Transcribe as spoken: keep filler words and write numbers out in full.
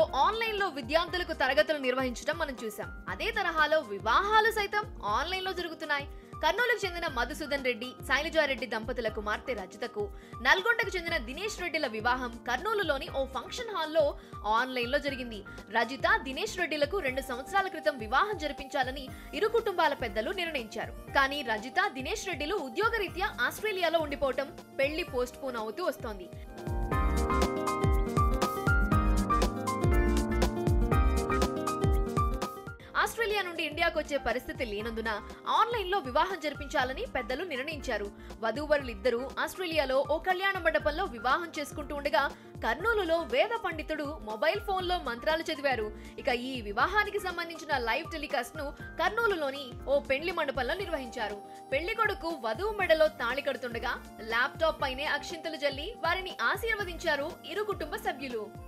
Online లో విద్యార్థులకు తరగతులు నిర్వహించడం మనం చూసాం. అదే తరహాలో వివాహాలు సైతం ఆన్లైన్ లో జరుగుతున్నాయి. కర్నూలుకు చెందిన మధుసూదన్ రెడ్డి, శైలజారెడ్డి దంపతుల కుమార్తె రజితకు, నల్గొండకు చెందిన దినేష్ రెడ్డిల వివాహం కర్నూలులోని ఓ ఫంక్షన్ హాల్లో ఆన్లైన్ లో జరిగింది. రజిత, దినేష్ రెడ్డిలకు రెండు సంవత్సరాల క్రితం వివాహం జరిపించాలని ఇరు కుటుంబాల పెద్దలు నిర్ణయించారు. కానీ రజిత, దినేష్ రెడ్డిలు ఉద్యోగరీత్యా ఆస్ట్రేలియాలో ఉండిపోవటం పెళ్లి పోస్ట్ పోన్ అవుతూ వస్తోంది. ఆస్ట్రేలియా నుండి ఇండియాకు వచ్చే పరిస్థితి లేనందున ఆన్లైన్ లో వివాహం జరిపించాలని పెద్దలు నిర్ణయించారు. వధూవరులిద్దరూ ఆస్ట్రేలియాలో ఓ కళ్యాణ మండపంలో వివాహం చేసుకుంటూ ఉండగా కర్నూలులో వేద పండితుడు మొబైల్ ఫోన్ లో మంత్రాలు చదివారు. ఇక ఈ వివాహానికి సంబంధించిన లైవ్ టెలికాస్ట్ ను కర్నూలులోని ఓ పెండ్లి మండపంలో నిర్వహించారు. పెళ్లి కొడుకు వధువు మెడలో తాళి కడుతుండగా ల్యాప్టాప్ పైనే అక్షింతలు జల్లి వారిని ఆశీర్వదించారు ఇరు కుటుంబ సభ్యులు.